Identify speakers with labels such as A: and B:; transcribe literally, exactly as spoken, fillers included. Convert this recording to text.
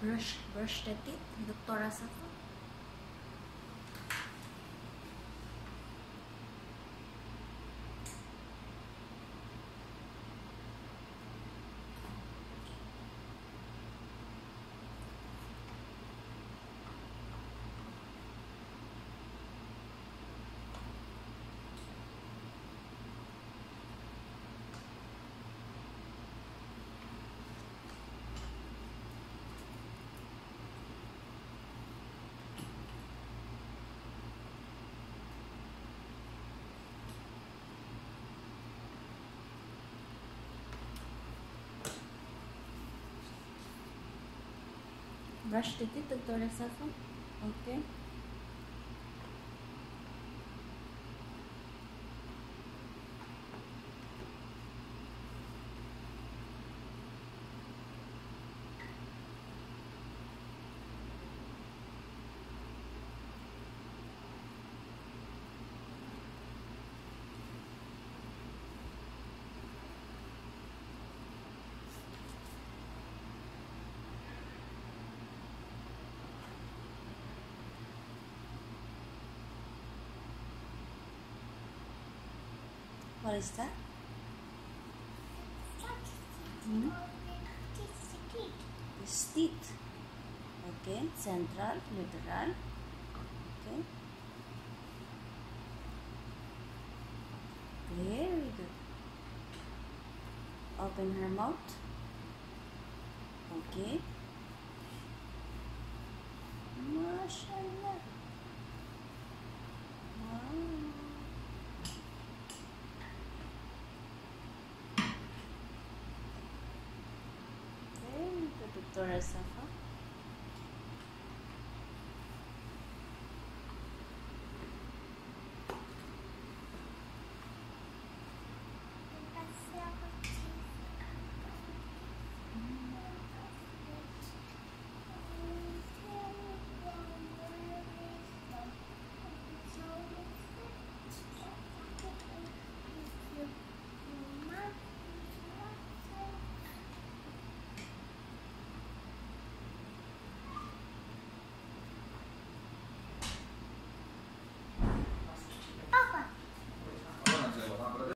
A: Brush, brush the teeth, Doctora Safa. Brush the teeth, Doctora Safa. Okay. What is that? Hmm? This teeth. Okay, central, lateral. Okay. Very good. Open her mouth. Okay. MashaAllah. Wow. Very good, Doctora Safa.